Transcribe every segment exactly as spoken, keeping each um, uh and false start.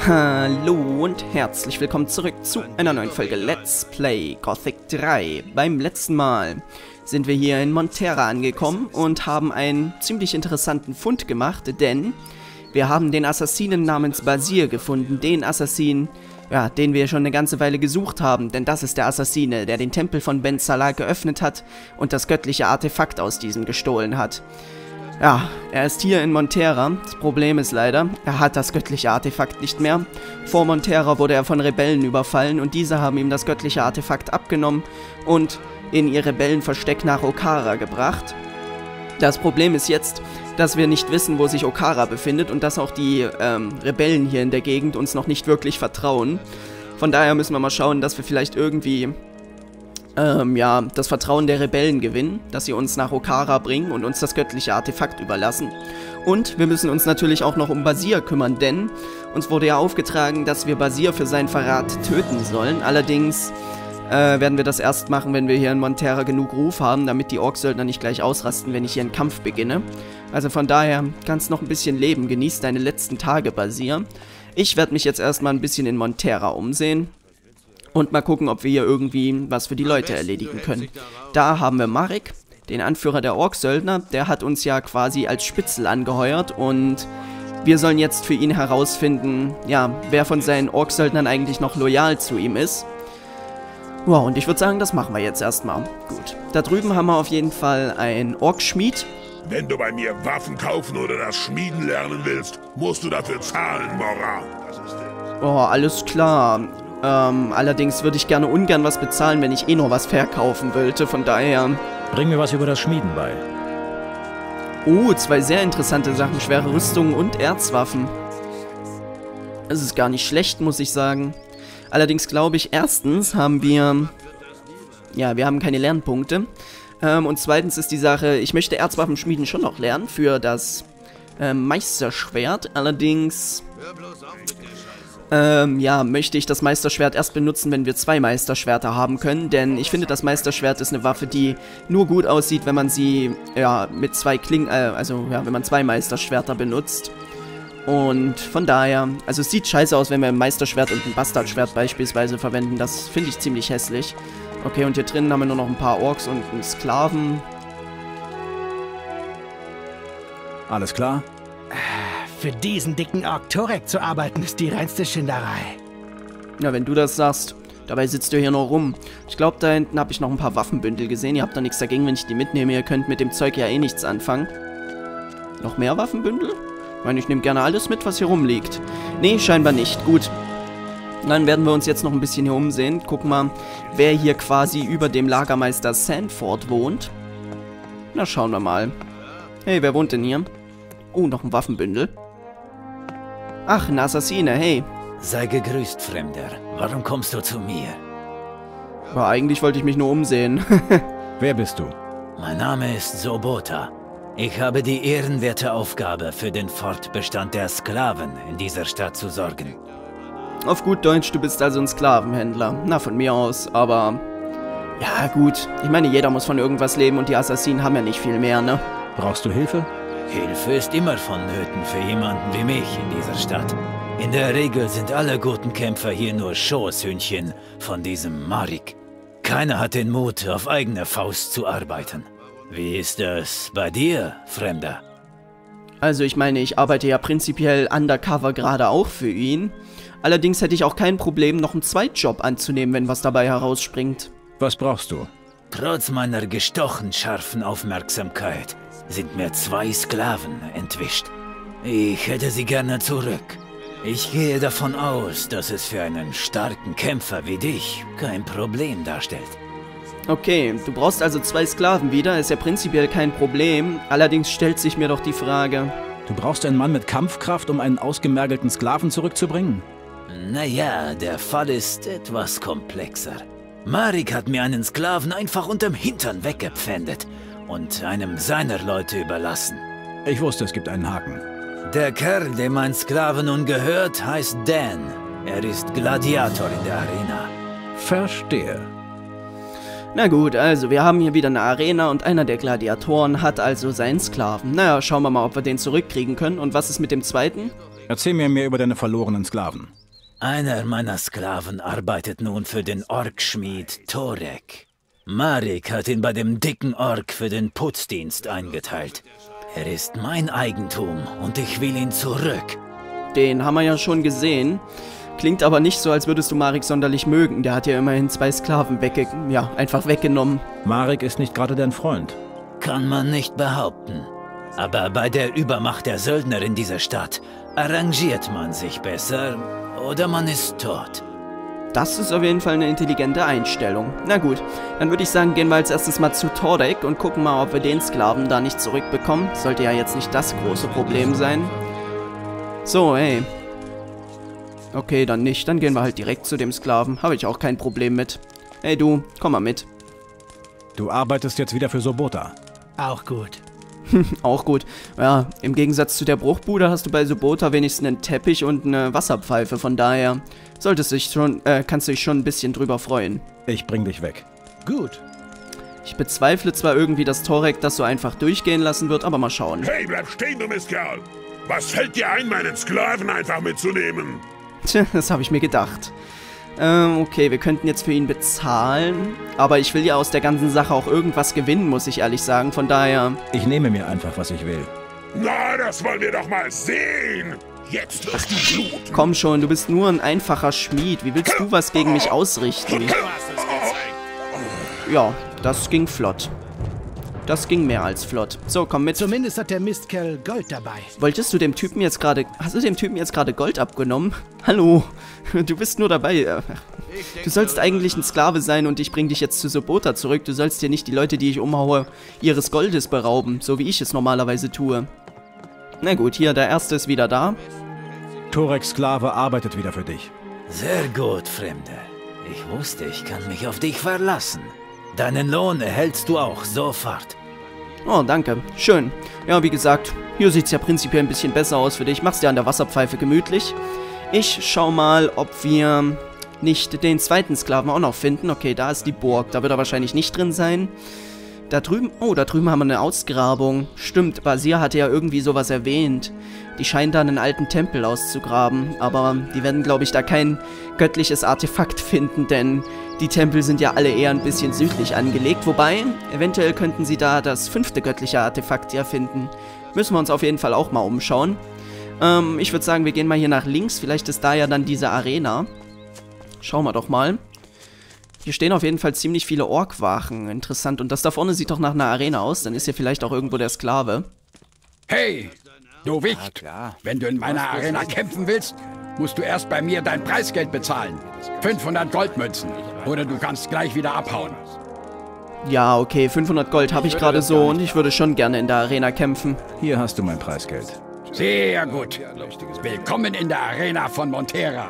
Hallo und herzlich willkommen zurück zu einer neuen Folge Let's Play Gothic drei. Beim letzten Mal sind wir hier in Montera angekommen und haben einen ziemlich interessanten Fund gemacht, denn wir haben den Assassinen namens Basir gefunden, den Assassinen, ja, den wir schon eine ganze Weile gesucht haben, denn das ist der Assassine, der den Tempel von Ben Salah geöffnet hat und das göttliche Artefakt aus diesem gestohlen hat. Ja, er ist hier in Montera. Das Problem ist leider, er hat das göttliche Artefakt nicht mehr. Vor Montera wurde er von Rebellen überfallen und diese haben ihm das göttliche Artefakt abgenommen und in ihr Rebellenversteck nach Okara gebracht. Das Problem ist jetzt, dass wir nicht wissen, wo sich Okara befindet und dass auch die ähm, Rebellen hier in der Gegend uns noch nicht wirklich vertrauen. Von daher müssen wir mal schauen, dass wir vielleicht irgendwie Ähm, ja, das Vertrauen der Rebellen gewinnen, dass sie uns nach Okara bringen und uns das göttliche Artefakt überlassen. Und wir müssen uns natürlich auch noch um Basir kümmern, denn uns wurde ja aufgetragen, dass wir Basir für seinen Verrat töten sollen. Allerdings äh, werden wir das erst machen, wenn wir hier in Montera genug Ruf haben, damit die Orksöldner nicht gleich ausrasten, wenn ich hier einen Kampf beginne. Also von daher, kannst noch ein bisschen leben, genieß deine letzten Tage, Basir. Ich werde mich jetzt erstmal ein bisschen in Montera umsehen. Und mal gucken, ob wir hier irgendwie was für die Leute erledigen können. Da haben wir Marek, den Anführer der Orksöldner. Der hat uns ja quasi als Spitzel angeheuert. Und wir sollen jetzt für ihn herausfinden, ja, wer von seinen Orksöldnern eigentlich noch loyal zu ihm ist. Wow, und ich würde sagen, das machen wir jetzt erstmal. Gut, da drüben haben wir auf jeden Fall einen Orkschmied. Wenn du bei mir Waffen kaufen oder das Schmieden lernen willst, musst du dafür zahlen, Mora. Oh, alles klar. Ähm, allerdings würde ich gerne ungern was bezahlen, wenn ich eh nur was verkaufen wollte, von daher... Bring mir was über das Schmieden bei. Oh, zwei sehr interessante Sachen, schwere Rüstungen und Erzwaffen. Das ist gar nicht schlecht, muss ich sagen. Allerdings glaube ich, erstens haben wir... Ja, wir haben keine Lernpunkte. Ähm, und zweitens ist die Sache, ich möchte Erzwaffenschmieden schon noch lernen für das äh, Meisterschwert, allerdings... Ähm, ja, möchte ich das Meisterschwert erst benutzen, wenn wir zwei Meisterschwerter haben können, denn ich finde, das Meisterschwert ist eine Waffe, die nur gut aussieht, wenn man sie, ja, mit zwei Klingen, äh, also, ja, wenn man zwei Meisterschwerter benutzt. Und von daher, also es sieht scheiße aus, wenn wir ein Meisterschwert und ein Bastardschwert beispielsweise verwenden, das finde ich ziemlich hässlich. Okay, und hier drinnen haben wir nur noch ein paar Orks und einen Sklaven. Alles klar? Für diesen dicken Ork Torek zu arbeiten, ist die reinste Schinderei. Ja, wenn du das sagst. Dabei sitzt du hier noch rum. Ich glaube, da hinten habe ich noch ein paar Waffenbündel gesehen. Ihr habt da nichts dagegen, wenn ich die mitnehme. Ihr könnt mit dem Zeug ja eh nichts anfangen. Noch mehr Waffenbündel? Ich meine, ich nehme gerne alles mit, was hier rumliegt. Nee, scheinbar nicht. Gut. Dann werden wir uns jetzt noch ein bisschen hier umsehen. Gucken mal, wer hier quasi über dem Lagermeister Sandford wohnt. Na, schauen wir mal. Hey, wer wohnt denn hier? Oh, noch ein Waffenbündel. Ach, ein Assassine, hey. Sei gegrüßt, Fremder. Warum kommst du zu mir? Aber eigentlich wollte ich mich nur umsehen. Wer bist du? Mein Name ist Sobota. Ich habe die ehrenwerte Aufgabe, für den Fortbestand der Sklaven in dieser Stadt zu sorgen. Auf gut Deutsch, du bist also ein Sklavenhändler. Na, von mir aus, aber... Ja, gut. Ich meine, jeder muss von irgendwas leben und die Assassinen haben ja nicht viel mehr, ne? Brauchst du Hilfe? Hilfe ist immer vonnöten für jemanden wie mich in dieser Stadt. In der Regel sind alle guten Kämpfer hier nur Schoßhündchen von diesem Marek. Keiner hat den Mut, auf eigene Faust zu arbeiten. Wie ist das bei dir, Fremder? Also ich meine, ich arbeite ja prinzipiell undercover gerade auch für ihn. Allerdings hätte ich auch kein Problem, noch einen Zweitjob anzunehmen, wenn was dabei herausspringt. Was brauchst du? Trotz meiner gestochen scharfen Aufmerksamkeit sind mir zwei Sklaven entwischt. Ich hätte sie gerne zurück. Ich gehe davon aus, dass es für einen starken Kämpfer wie dich kein Problem darstellt. Okay, du brauchst also zwei Sklaven wieder, ist ja prinzipiell kein Problem. Allerdings stellt sich mir doch die Frage... Du brauchst einen Mann mit Kampfkraft, um einen ausgemergelten Sklaven zurückzubringen? Naja, der Fall ist etwas komplexer. Marek hat mir einen Sklaven einfach unterm Hintern weggepfändet und einem seiner Leute überlassen. Ich wusste, es gibt einen Haken. Der Kerl, dem mein Sklave nun gehört, heißt Dan. Er ist Gladiator in der Arena. Verstehe. Na gut, also wir haben hier wieder eine Arena und einer der Gladiatoren hat also seinen Sklaven. Naja, schauen wir mal, ob wir den zurückkriegen können. Und was ist mit dem zweiten? Erzähl mir mehr über deine verlorenen Sklaven. Einer meiner Sklaven arbeitet nun für den Orkschmied Torek. Marik hat ihn bei dem dicken Ork für den Putzdienst eingeteilt. Er ist mein Eigentum und ich will ihn zurück. Den haben wir ja schon gesehen. Klingt aber nicht so, als würdest du Marik sonderlich mögen. Der hat ja immerhin zwei Sklaven wegge ja, einfach weggenommen. Marik ist nicht gerade dein Freund. Kann man nicht behaupten. Aber bei der Übermacht der Söldner in dieser Stadt arrangiert man sich besser oder man ist tot. Das ist auf jeden Fall eine intelligente Einstellung. Na gut, dann würde ich sagen, gehen wir als erstes mal zu Torek und gucken mal, ob wir den Sklaven da nicht zurückbekommen. Sollte ja jetzt nicht das große Problem sein. So, hey. Okay, dann nicht. Dann gehen wir halt direkt zu dem Sklaven. Habe ich auch kein Problem mit. Hey du, komm mal mit. Du arbeitest jetzt wieder für Sobota. Auch gut. Auch gut. Ja, im Gegensatz zu der Bruchbude hast du bei Sobota wenigstens einen Teppich und eine Wasserpfeife. Von daher solltest du dich schon, äh, kannst du dich schon ein bisschen drüber freuen. Ich bring dich weg. Gut. Ich bezweifle zwar irgendwie, dass Torek das so einfach durchgehen lassen wird, aber mal schauen. Hey, bleib stehen, du Mistkerl! Was fällt dir ein, meinen Sklaven einfach mitzunehmen? Tja, das habe ich mir gedacht. Ähm, okay, wir könnten jetzt für ihn bezahlen. Aber ich will ja aus der ganzen Sache auch irgendwas gewinnen, muss ich ehrlich sagen. Von daher... Ich nehme mir einfach, was ich will. Na, das wollen wir doch mal sehen! Jetzt wirst du bluten! Komm schon, du bist nur ein einfacher Schmied. Wie willst du was gegen mich ausrichten? Ja, das ging flott. Das ging mehr als flott. So, komm mit. Zumindest hat der Mistkerl Gold dabei. Wolltest du dem Typen jetzt gerade... Hast du dem Typen jetzt gerade Gold abgenommen? Hallo, du bist nur dabei. Du sollst eigentlich ein Sklave sein und ich bring dich jetzt zu Sobota zurück. Du sollst dir nicht die Leute, die ich umhaue, ihres Goldes berauben, so wie ich es normalerweise tue. Na gut, hier, der Erste ist wieder da. Toreks Sklave arbeitet wieder für dich. Sehr gut, Fremde. Ich wusste, ich kann mich auf dich verlassen. Deinen Lohn erhältst du auch sofort. Oh, danke. Schön. Ja, wie gesagt, hier sieht es ja prinzipiell ein bisschen besser aus für dich. Mach's dir an der Wasserpfeife gemütlich. Ich schau mal, ob wir nicht den zweiten Sklaven auch noch finden. Okay, da ist die Burg. Da wird er wahrscheinlich nicht drin sein. Da drüben... Oh, da drüben haben wir eine Ausgrabung. Stimmt, Basir hatte ja irgendwie sowas erwähnt. Die scheinen da einen alten Tempel auszugraben. Aber die werden, glaube ich, da kein göttliches Artefakt finden, denn die Tempel sind ja alle eher ein bisschen südlich angelegt. Wobei, eventuell könnten sie da das fünfte göttliche Artefakt ja finden. Müssen wir uns auf jeden Fall auch mal umschauen. Ähm, ich würde sagen, wir gehen mal hier nach links. Vielleicht ist da ja dann diese Arena. Schauen wir doch mal. Hier stehen auf jeden Fall ziemlich viele Orkwachen. Interessant. Und das da vorne sieht doch nach einer Arena aus. Dann ist hier vielleicht auch irgendwo der Sklave. Hey, du Wicht! Wenn du in meiner Arena kämpfen willst, musst du erst bei mir dein Preisgeld bezahlen. fünfhundert Goldmünzen. Oder du kannst gleich wieder abhauen. Ja, okay. fünfhundert Gold habe ich gerade so und ich würde schon gerne in der Arena kämpfen. Hier hast du mein Preisgeld. Sehr gut. Willkommen in der Arena von Montera.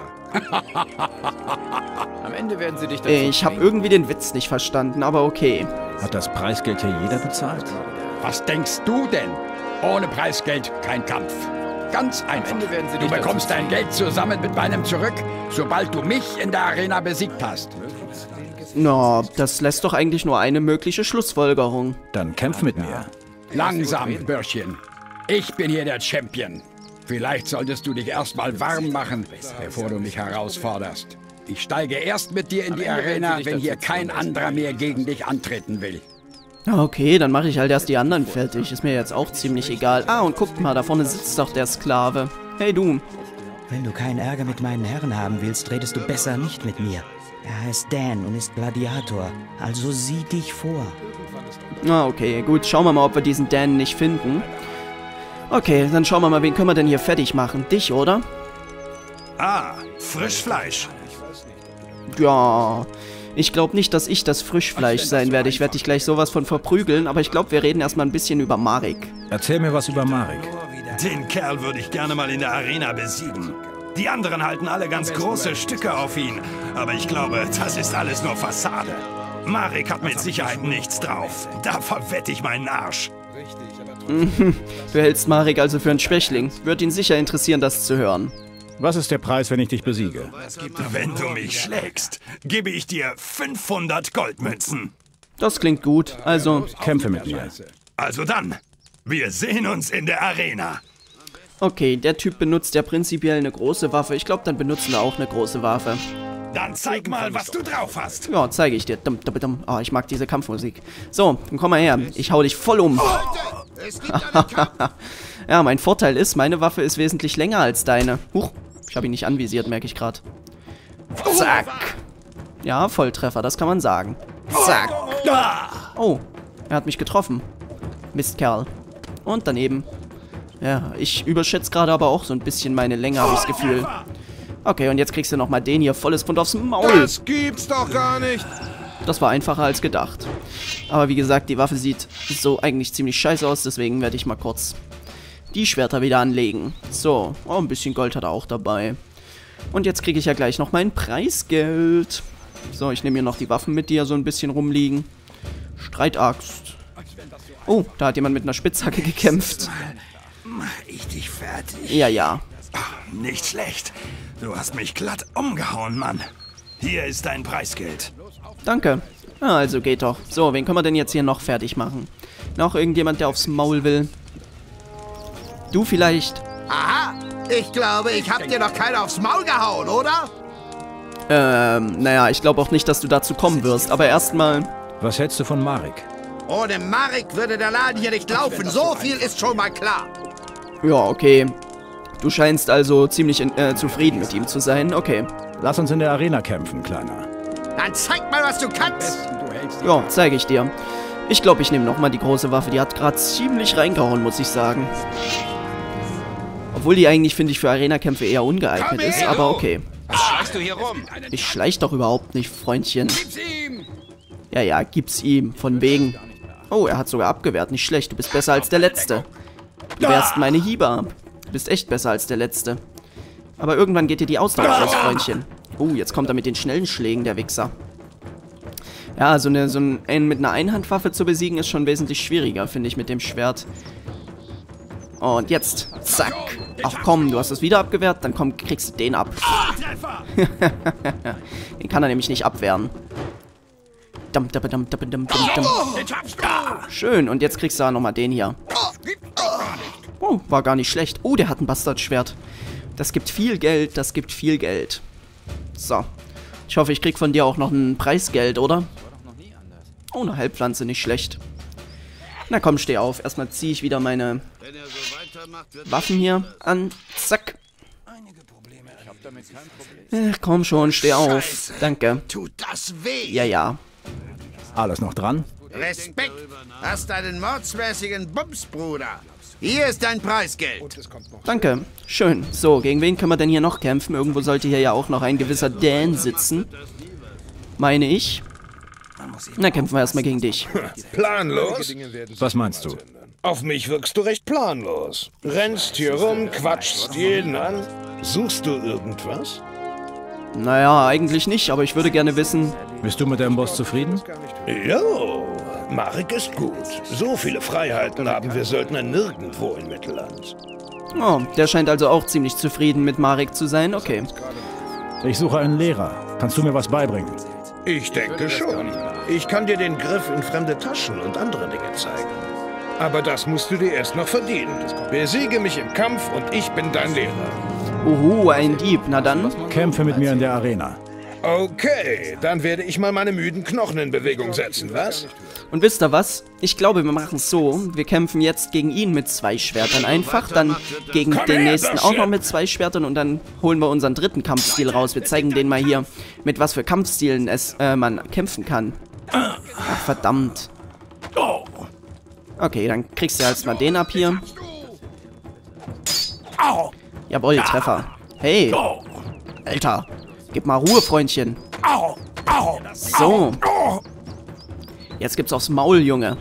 Am Ende werden sie dich dazu Ich habe irgendwie den Witz nicht verstanden, aber okay. Hat das Preisgeld hier jeder bezahlt? Was denkst du denn? Ohne Preisgeld kein Kampf. Ganz einfach. Ende werden sie Du dich bekommst dazu dein Geld zusammen mit meinem zurück, sobald du mich in der Arena besiegt hast. Na, das lässt doch eigentlich nur eine mögliche Schlussfolgerung. Dann kämpf mit mir. Langsam, Bürschchen. Ich bin hier der Champion. Vielleicht solltest du dich erstmal warm machen, bevor du mich herausforderst. Ich steige erst mit dir in die Arena, wenn hier kein anderer mehr gegen dich antreten will. Okay, dann mache ich halt erst die anderen fertig. Ist mir jetzt auch ziemlich egal. Ah, und guckt mal, da vorne sitzt doch der Sklave. Hey, du. Wenn du keinen Ärger mit meinen Herren haben willst, redest du besser nicht mit mir. Er heißt Dan und ist Gladiator, also sieh dich vor. Ah, okay, gut. Schauen wir mal, ob wir diesen Dan nicht finden. Okay, dann schauen wir mal, wen können wir denn hier fertig machen? Dich, oder? Ah, Frischfleisch. Ja, ich glaube nicht, dass ich das Frischfleisch sein werde. Ich werde dich gleich sowas von verprügeln, aber ich glaube, wir reden erstmal ein bisschen über Marik. Erzähl mir was über Marik. Den Kerl würde ich gerne mal in der Arena besiegen. Die anderen halten alle ganz große Stücke auf ihn, aber ich glaube, das ist alles nur Fassade. Marik hat mit Sicherheit nichts drauf. Da verwette ich meinen Arsch. Du hältst Marik also für einen Schwächling. Wird ihn sicher interessieren, das zu hören. Was ist der Preis, wenn ich dich besiege? Wenn du mich schlägst, gebe ich dir fünfhundert Goldmünzen. Das klingt gut. Also, Kämpfe mit mir. Also dann, wir sehen uns in der Arena. Okay, der Typ benutzt ja prinzipiell eine große Waffe. Ich glaube, dann benutzen wir auch eine große Waffe. Dann zeig mal, was du drauf hast. Ja, zeige ich dir. Dum, dum, dum. Oh, ich mag diese Kampfmusik. So, dann komm mal her. Ich hau dich voll um. Ja, mein Vorteil ist, meine Waffe ist wesentlich länger als deine. Huch, ich habe ihn nicht anvisiert, merke ich gerade. Zack. Ja, Volltreffer, das kann man sagen. Zack. Oh, er hat mich getroffen. Mistkerl. Und daneben. Ja, ich überschätze gerade aber auch so ein bisschen meine Länge, habe ich das Gefühl. Okay, und jetzt kriegst du nochmal den hier volles Pfund aufs Maul. Das gibt's doch gar nicht. Das war einfacher als gedacht. Aber wie gesagt, die Waffe sieht so eigentlich ziemlich scheiße aus, deswegen werde ich mal kurz die Schwerter wieder anlegen. So, oh, ein bisschen Gold hat er auch dabei. Und jetzt kriege ich ja gleich noch mein Preisgeld. So, ich nehme hier noch die Waffen mit, die ja so ein bisschen rumliegen. Streitaxt. Oh, da hat jemand mit einer Spitzhacke gekämpft. Mach ich dich fertig. Ja, ja. Nicht schlecht. Du hast mich glatt umgehauen, Mann. Hier ist dein Preisgeld. Danke. Ah, also geht doch. So, wen können wir denn jetzt hier noch fertig machen? Noch irgendjemand, der aufs Maul will? Du vielleicht? Aha, ich glaube, ich hab dir doch keiner aufs Maul gehauen, oder? Ähm, naja, ich glaube auch nicht, dass du dazu kommen wirst. Aber erstmal... Was hältst du von Marek? Ohne Marek würde der Laden hier nicht laufen. So viel ist schon mal klar. Ja, okay. Du scheinst also ziemlich in, äh, zufrieden mit ihm zu sein. Okay. Lass uns in der Arena kämpfen, Kleiner. Dann zeig mal, was du kannst. Ja, zeige ich dir. Ich glaube, ich nehme nochmal die große Waffe. Die hat gerade ziemlich reingehauen, muss ich sagen. Obwohl die eigentlich, finde ich, für Arena-Kämpfe eher ungeeignet ist. Aber okay. Schleichst du hier rum? Ich schleich doch überhaupt nicht, Freundchen. Ja, ja, gib's ihm. Von wegen. Oh, er hat sogar abgewehrt. Nicht schlecht. Du bist besser als der Letzte. Du wehrst meine Hiebe ab. Du bist echt besser als der Letzte. Aber irgendwann geht dir die Ausdauer aus, Freundchen. Oh, jetzt kommt er mit den schnellen Schlägen, der Wichser. Ja, so, eine, so ein, einen mit einer Einhandwaffe zu besiegen, ist schon wesentlich schwieriger, finde ich, mit dem Schwert. Und jetzt, zack. Ach komm, du hast es wieder abgewehrt, dann komm, kriegst du den ab. Den kann er nämlich nicht abwehren. Dum, dum, dum, dum, dum, dum, dum. Ja, schön, und jetzt kriegst du nochmal den hier. Oh, war gar nicht schlecht. Oh, der hat ein Bastardschwert. Das gibt viel Geld, das gibt viel Geld. So. Ich hoffe, ich krieg von dir auch noch ein Preisgeld, oder? Oh, eine Heilpflanze, nicht schlecht. Na komm, steh auf. Erstmal ziehe ich wieder meine Waffen hier an. Zack. Ach, komm schon, steh auf. Danke. Tut das weh? Ja, ja. Alles noch dran? Respekt. Hast einen mordsmäßigen Bums, Bruder. Hier ist dein Preisgeld. Danke. Schön. So, gegen wen können wir denn hier noch kämpfen? Irgendwo sollte hier ja auch noch ein gewisser Dan sitzen. Meine ich. Na, kämpfen wir erstmal gegen dich. Planlos? Was meinst du? Auf mich wirkst du recht planlos. Rennst hier rum, quatschst jeden an. Suchst du irgendwas? Naja, eigentlich nicht, aber ich würde gerne wissen... Bist du mit deinem Boss zufrieden? Jo, Marek ist gut. So viele Freiheiten haben wir Söldner nirgendwo in Mittelland. Oh, der scheint also auch ziemlich zufrieden mit Marek zu sein. Okay. Ich suche einen Lehrer. Kannst du mir was beibringen? Ich denke schon. Ich kann dir den Griff in fremde Taschen und andere Dinge zeigen. Aber das musst du dir erst noch verdienen. Besiege mich im Kampf und ich bin dein Lehrer. Uhu, ein Dieb. Na dann. Kämpfe mit mir in der Arena. Okay, dann werde ich mal meine müden Knochen in Bewegung setzen, was? Und wisst ihr was? Ich glaube, wir machen es so. Wir kämpfen jetzt gegen ihn mit zwei Schwertern einfach, dann gegen Komm den her, nächsten Bürschchen. auch noch mit zwei Schwertern und dann holen wir unseren dritten Kampfstil raus. Wir zeigen denen mal hier, mit was für Kampfstilen es äh, man kämpfen kann. Ach, verdammt. Okay, dann kriegst du erstmal den ab hier. Jawohl, Treffer. Hey. Alter. Gib mal Ruhe, Freundchen. So. Jetzt gibt's aufs Maul, Junge.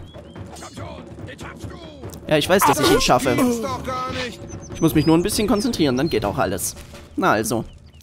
Ja, ich weiß, dass ich ihn schaffe. Ich muss mich nur ein bisschen konzentrieren, dann geht auch alles. Na also.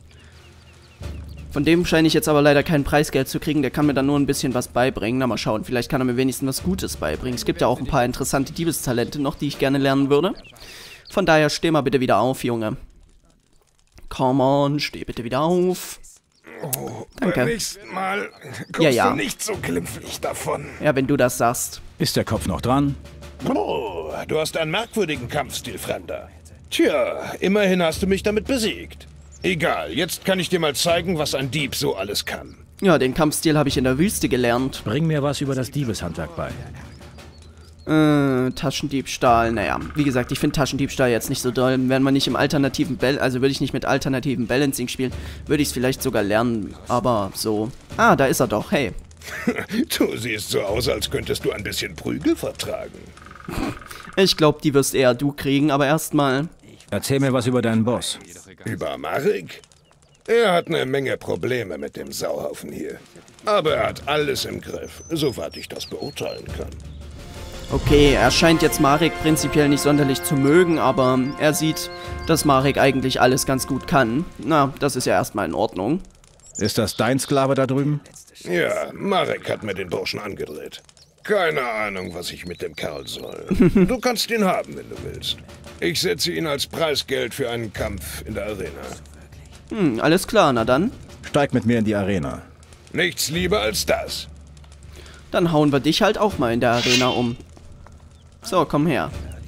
Von dem scheine ich jetzt aber leider kein Preisgeld zu kriegen. Der kann mir dann nur ein bisschen was beibringen. Na, mal schauen. Vielleicht kann er mir wenigstens was Gutes beibringen. Es gibt ja auch ein paar interessante Diebestalente noch, die ich gerne lernen würde. Von daher, steh mal bitte wieder auf, Junge. Come on, steh bitte wieder auf. Oh, Danke. Beim nächsten Mal kommst Ja, ja. du nicht so glimpflich davon. Ja, wenn du das sagst. Ist der Kopf noch dran? Oh, du hast einen merkwürdigen Kampfstil, Fremder. Tja, immerhin hast du mich damit besiegt. Egal, jetzt kann ich dir mal zeigen, was ein Dieb so alles kann. Ja, den Kampfstil habe ich in der Wüste gelernt. Bring mir was über das Diebeshandwerk bei. Äh, Taschendiebstahl, naja, wie gesagt, ich finde Taschendiebstahl jetzt nicht so doll. Wenn man nicht im alternativen Bal- also würde ich nicht mit alternativen Balancing spielen, würde ich es vielleicht sogar lernen, aber so. Ah, da ist er doch, hey. Du siehst so aus, als könntest du ein bisschen Prügel vertragen. Ich glaube, die wirst eher du kriegen, aber erstmal. Erzähl mir was über deinen Boss. Über Marek? Er hat eine Menge Probleme mit dem Sauhaufen hier. Aber er hat alles im Griff, soweit ich das beurteilen kann. Okay, er scheint jetzt Marek prinzipiell nicht sonderlich zu mögen, aber er sieht, dass Marek eigentlich alles ganz gut kann. Na, das ist ja erstmal in Ordnung. Ist das dein Sklave da drüben? Ja, Marek hat mir den Burschen angedreht. Keine Ahnung, was ich mit dem Kerl soll. Du kannst ihn haben, wenn du willst. Ich setze ihn als Preisgeld für einen Kampf in der Arena. Hm, alles klar, na dann. Steig mit mir in die Arena. Nichts lieber als das. Dann hauen wir dich halt auch mal in der Arena um. So, komm her.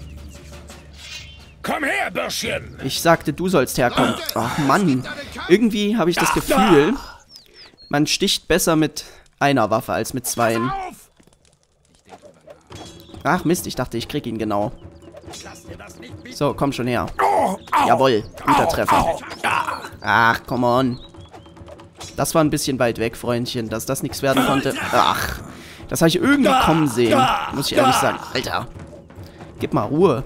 Komm her, Bürschchen! Ich sagte, du sollst herkommen. Ach Mann, irgendwie habe ich das Gefühl, man sticht besser mit einer Waffe als mit zweien. Ach Mist, ich dachte, ich krieg ihn genau. So, komm schon her. Jawohl, guter Treffer. Ach, come on. Das war ein bisschen weit weg, Freundchen, dass das nichts werden konnte. Ach, das habe ich irgendwie kommen sehen, muss ich ehrlich sagen. Alter, gib mal Ruhe.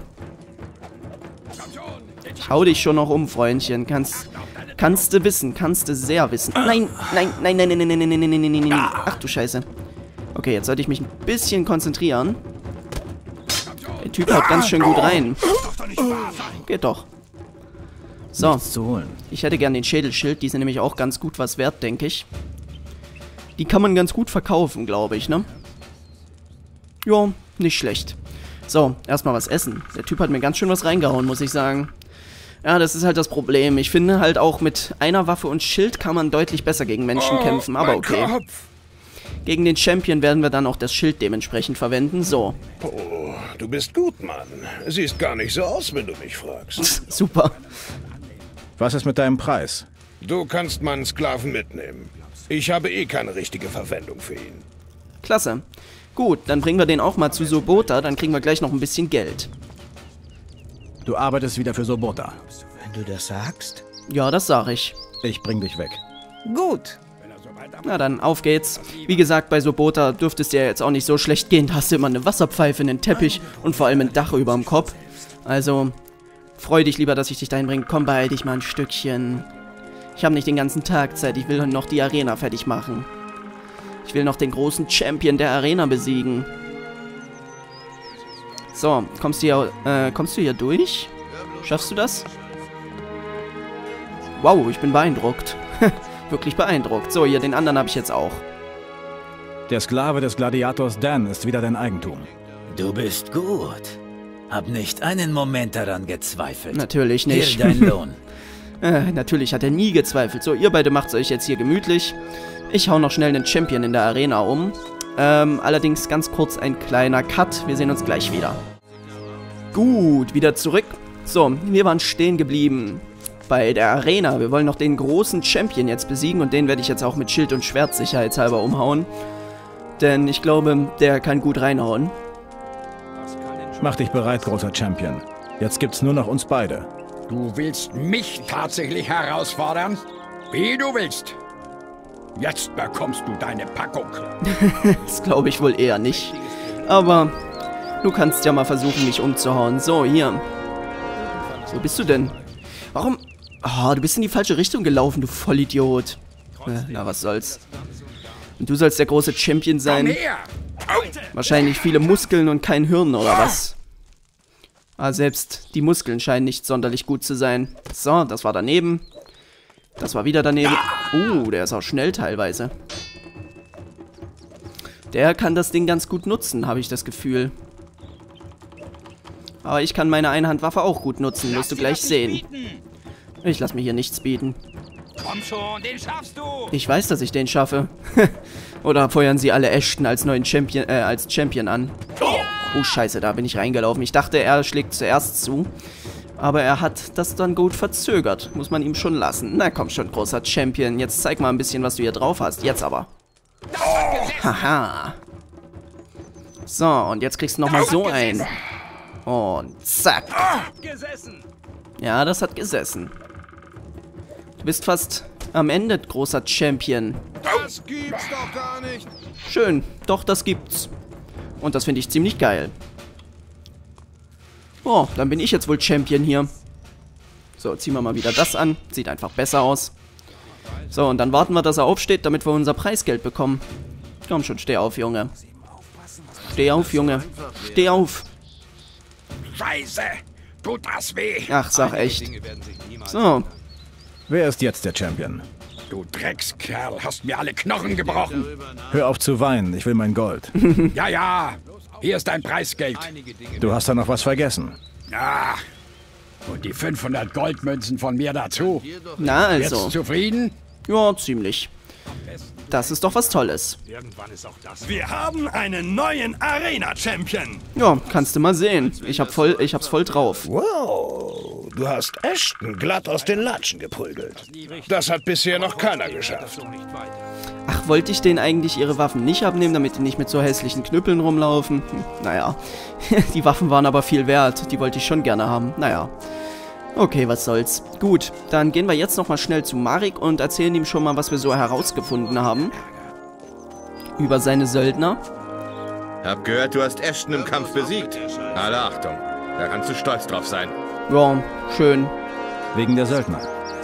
Ich hau dich schon noch um, Freundchen. Kannst, kannst du wissen, kannst du sehr wissen. Nein, nein, nein, nein, nein, nein, nein, nein, nein, nein, nein, nein. Ach du Scheiße. Okay, jetzt sollte ich mich ein bisschen konzentrieren. Der Typ haut ganz schön gut rein. Geht doch. So, ich hätte gern den Schädelschild. Die sind nämlich auch ganz gut was wert, denke ich. Die kann man ganz gut verkaufen, glaube ich, ne? Ja, nicht schlecht. So, erstmal was essen. Der Typ hat mir ganz schön was reingehauen, muss ich sagen. Ja, das ist halt das Problem. Ich finde halt auch mit einer Waffe und Schild kann man deutlich besser gegen Menschen oh, kämpfen, aber okay. Kopf. Gegen den Champion werden wir dann auch das Schild dementsprechend verwenden. So. Oh, du bist gut, Mann. Siehst gar nicht so aus, wenn du mich fragst. Super. Was ist mit deinem Preis? Du kannst meinen Sklaven mitnehmen. Ich habe eh keine richtige Verwendung für ihn. Klasse. Gut, dann bringen wir den auch mal zu Sobota, dann kriegen wir gleich noch ein bisschen Geld. Du arbeitest wieder für Sobota. Wenn du das sagst? Ja, das sage ich. Ich bring dich weg. Gut. Na dann, auf geht's. Wie gesagt, bei Sobota dürfte es dir jetzt auch nicht so schlecht gehen. Da hast du immer eine Wasserpfeife, einen Teppich und vor allem ein Dach über dem Kopf. Also, freu dich lieber, dass ich dich dahin bringe. Komm, beeil dich mal ein Stückchen. Ich habe nicht den ganzen Tag Zeit. Ich will noch die Arena fertig machen. Ich will noch den großen Champion der Arena besiegen. So, kommst du hier, äh, kommst du hier durch? Schaffst du das? Wow, ich bin beeindruckt. Wirklich beeindruckt. So, hier, den anderen habe ich jetzt auch. Der Sklave des Gladiators Dan ist wieder dein Eigentum. Du bist gut. Hab nicht einen Moment daran gezweifelt. Natürlich nicht. Hier dein Lohn. äh, natürlich hat er nie gezweifelt. So, ihr beide macht's euch jetzt hier gemütlich. Ich hau noch schnell einen Champion in der Arena um. Ähm, allerdings ganz kurz ein kleiner Cut. Wir sehen uns gleich wieder. Gut, wieder zurück. So, wir waren stehen geblieben bei der Arena. Wir wollen noch den großen Champion jetzt besiegen und den werde ich jetzt auch mit Schild und Schwert sicherheitshalber umhauen. Denn ich glaube, der kann gut reinhauen. Mach dich bereit, großer Champion. Jetzt gibt's nur noch uns beide. Du willst mich tatsächlich herausfordern? Wie du willst. Jetzt bekommst du deine Packung. Das glaube ich wohl eher nicht. Aber du kannst ja mal versuchen, mich umzuhauen. So, hier. Wo bist du denn? Warum? Oh, du bist in die falsche Richtung gelaufen, du Vollidiot. Äh, na, was soll's. Und du sollst der große Champion sein. Wahrscheinlich viele Muskeln und kein Hirn, oder was? Aber selbst die Muskeln scheinen nicht sonderlich gut zu sein. So, das war daneben. Das war wieder daneben. Oh, der ist auch schnell teilweise. Der kann das Ding ganz gut nutzen, habe ich das Gefühl. Aber ich kann meine Einhandwaffe auch gut nutzen, wirst du gleich sehen. Ich lasse mir hier nichts bieten. Komm schon, den schaffst du! Ich weiß, dass ich den schaffe. Oder feuern sie alle Ashton als neuen Champion, äh, als Champion an. Oh, scheiße, da bin ich reingelaufen. Ich dachte, er schlägt zuerst zu. Aber er hat das dann gut verzögert. Muss man ihm schon lassen. Na komm schon, großer Champion. Jetzt zeig mal ein bisschen, was du hier drauf hast. Jetzt aber. Haha. So, und jetzt kriegst du nochmal so ein. Und zack. Ja, das hat gesessen. Du bist fast am Ende, großer Champion. Das gibt's doch gar nicht. Schön, doch, das gibt's. Und das finde ich ziemlich geil. Oh, dann bin ich jetzt wohl Champion hier. So, ziehen wir mal wieder das an. Sieht einfach besser aus. So, und dann warten wir, dass er aufsteht, damit wir unser Preisgeld bekommen. Komm schon, steh auf, Junge. Steh auf, Junge. Steh auf. Scheiße. Tut das weh. Ach, sag echt. So. Wer ist jetzt der Champion? Du Dreckskerl, hast mir alle Knochen gebrochen. Hör auf zu weinen, ich will mein Gold. Ja, ja. Hier ist dein Preisgeld. Du hast da noch was vergessen. Ja. Und die fünfhundert Goldmünzen von mir dazu. Na also. Jetzt zufrieden? Ja, ziemlich. Das ist doch was Tolles. Wir haben einen neuen Arena-Champion. Ja, kannst du mal sehen. Ich hab voll, ich hab's voll drauf. Wow, du hast Ashton glatt aus den Latschen geprügelt. Das hat bisher noch keiner geschafft. Ach, wollte ich denen eigentlich ihre Waffen nicht abnehmen, damit die nicht mit so hässlichen Knüppeln rumlaufen? Hm, naja, die Waffen waren aber viel wert. Die wollte ich schon gerne haben. Naja. Okay, was soll's. Gut, dann gehen wir jetzt nochmal schnell zu Marik und erzählen ihm schon mal, was wir so herausgefunden haben. Über seine Söldner. Hab gehört, du hast Ashton im Kampf besiegt. Alle Achtung, da kannst du stolz drauf sein. Ja, schön. Wegen der Söldner.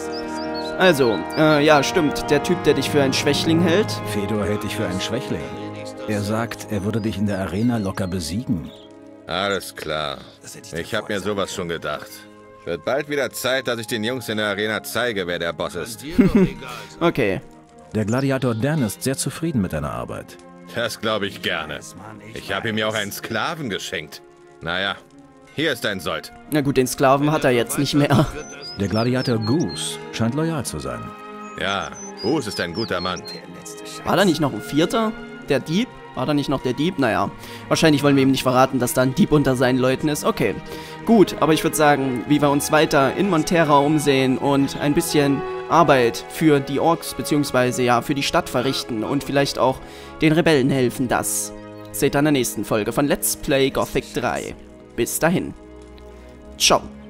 Also, äh, ja, stimmt. Der Typ, der dich für einen Schwächling hält. Fedor hält dich für einen Schwächling. Er sagt, er würde dich in der Arena locker besiegen. Alles klar. Ich hab mir sowas schon gedacht. Wird bald wieder Zeit, dass ich den Jungs in der Arena zeige, wer der Boss ist. Okay. Der Gladiator Dan ist sehr zufrieden mit deiner Arbeit. Das glaube ich gerne. Ich habe ihm ja auch einen Sklaven geschenkt. Naja, hier ist dein Sold. Na gut, den Sklaven hat er jetzt nicht mehr. Der Gladiator Goose scheint loyal zu sein. Ja, Goose ist ein guter Mann. War da nicht noch ein Vierter? Der Dieb? War da nicht noch der Dieb? Naja, wahrscheinlich wollen wir ihm nicht verraten, dass da ein Dieb unter seinen Leuten ist. Okay, gut, aber ich würde sagen, wie wir uns weiter in Montera umsehen und ein bisschen Arbeit für die Orks, beziehungsweise ja, für die Stadt verrichten und vielleicht auch den Rebellen helfen, das seht ihr in der nächsten Folge von Let's Play Gothic drei. Bis dahin. Ciao.